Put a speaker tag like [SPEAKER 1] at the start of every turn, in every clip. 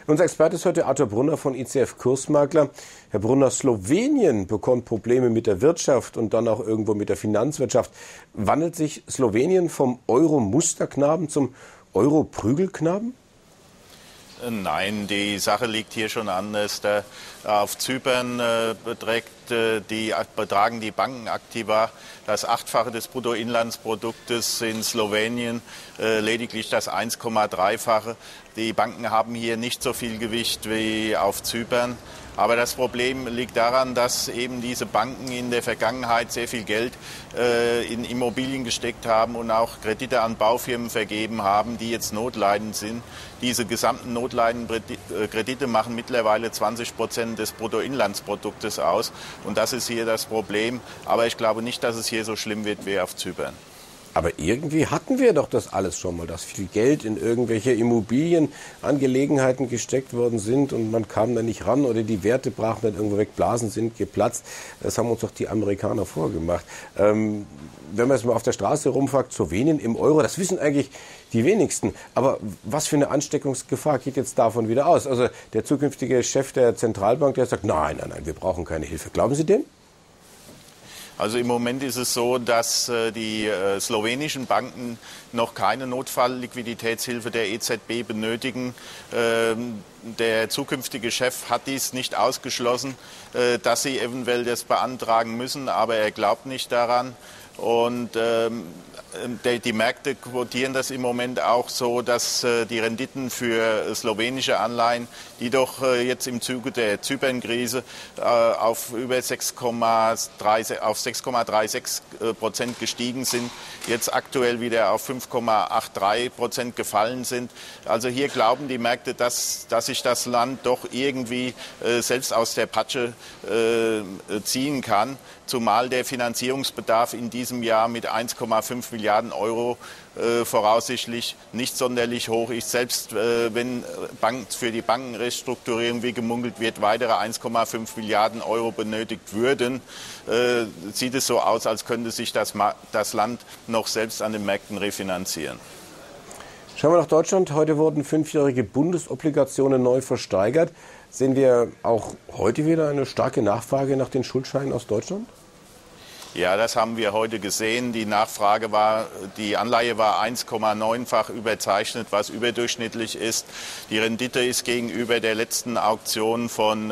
[SPEAKER 1] Unser Experte ist heute Arthur Brunner von ICF Kursmakler. Herr Brunner, Slowenien bekommt Probleme mit der Wirtschaft und dann auch irgendwo mit der Finanzwirtschaft. Wandelt sich Slowenien vom Euro-Musterknaben zum Euro-Prügelknaben?
[SPEAKER 2] Nein, die Sache liegt hier schon anders. Auf Zypern betragen die Bankenaktiva das 8-fache des Bruttoinlandsproduktes, in Slowenien lediglich das 1,3-fache. Die Banken haben hier nicht so viel Gewicht wie auf Zypern. Aber das Problem liegt daran, dass eben diese Banken in der Vergangenheit sehr viel Geld in Immobilien gesteckt haben und auch Kredite an Baufirmen vergeben haben, die jetzt notleidend sind. Diese gesamten notleidenden Kredite machen mittlerweile 20% des Bruttoinlandsproduktes aus. Und das ist hier das Problem. Aber ich glaube nicht, dass es hier so schlimm wird wie auf Zypern.
[SPEAKER 1] Aber irgendwie hatten wir doch das alles schon mal, dass viel Geld in irgendwelche Immobilienangelegenheiten gesteckt worden sind und man kam da nicht ran oder die Werte brachen dann irgendwo weg, Blasen sind geplatzt. Das haben uns doch die Amerikaner vorgemacht. Wenn man jetzt mal auf der Straße rumfragt, Slowenien im Euro, das wissen eigentlich die wenigsten. Aber was für eine Ansteckungsgefahr geht jetzt davon wieder aus? Also der zukünftige Chef der Zentralbank, der sagt, nein, wir brauchen keine Hilfe. Glauben Sie dem?
[SPEAKER 2] Also im Moment ist es so, dass die slowenischen Banken noch keine Notfallliquiditätshilfe der EZB benötigen. Der zukünftige Chef hat dies nicht ausgeschlossen, dass sie eventuell das beantragen müssen, aber er glaubt nicht daran. Und die Märkte quotieren das im Moment auch so, dass die Renditen für slowenische Anleihen, die doch jetzt im Zuge der Zypernkrise auf über 6,36% gestiegen sind, jetzt aktuell wieder auf 5,83% gefallen sind. Also hier glauben die Märkte, dass sich das Land doch irgendwie selbst aus der Patsche ziehen kann, zumal der Finanzierungsbedarf in diesem Jahr mit 1,5 Milliarden Euro voraussichtlich nicht sonderlich hoch ist. Selbst wenn für die Bankenrestrukturierung, wie gemunkelt wird, weitere 1,5 Milliarden Euro benötigt würden, sieht es so aus, als könnte sich das Land noch selbst an den Märkten refinanzieren.
[SPEAKER 1] Schauen wir nach Deutschland. Heute wurden 5-jährige Bundesobligationen neu versteigert. Sehen wir auch heute wieder eine starke Nachfrage nach den Schuldscheinen aus Deutschland?
[SPEAKER 2] Ja, das haben wir heute gesehen. Die Anleihe war 1,9-fach überzeichnet, was überdurchschnittlich ist. Die Rendite ist gegenüber der letzten Auktion von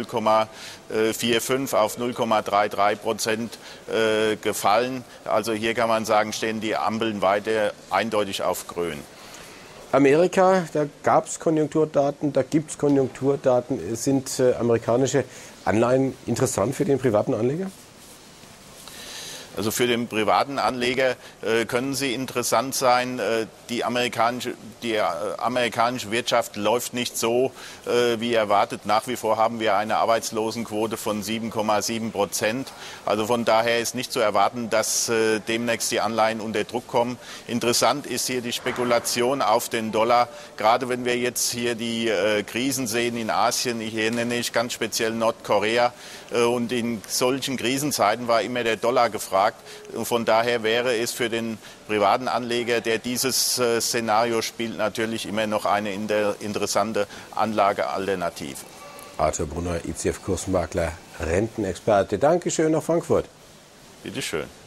[SPEAKER 2] 0,45 auf 0,33% gefallen. Also hier kann man sagen, stehen die Ampeln weiter eindeutig auf grün.
[SPEAKER 1] Amerika, da gab es Konjunkturdaten, da gibt es Konjunkturdaten. Sind amerikanische Anleihen interessant für den privaten Anleger?
[SPEAKER 2] Also für den privaten Anleger können sie interessant sein. Die amerikanische Wirtschaft läuft nicht so wie erwartet. Nach wie vor haben wir eine Arbeitslosenquote von 7,7%. Also von daher ist nicht zu erwarten, dass demnächst die Anleihen unter Druck kommen. Interessant ist hier die Spekulation auf den Dollar. Gerade wenn wir jetzt hier die Krisen sehen in Asien, hier nenne ich ganz speziell Nordkorea. Und in solchen Krisenzeiten war immer der Dollar gefragt. Und von daher wäre es für den privaten Anleger, der dieses Szenario spielt, natürlich immer noch eine interessante Anlagealternative.
[SPEAKER 1] Arthur Brunner, ICF Kursmakler, Rentenexperte. Dankeschön nach Frankfurt.
[SPEAKER 2] Bitte schön.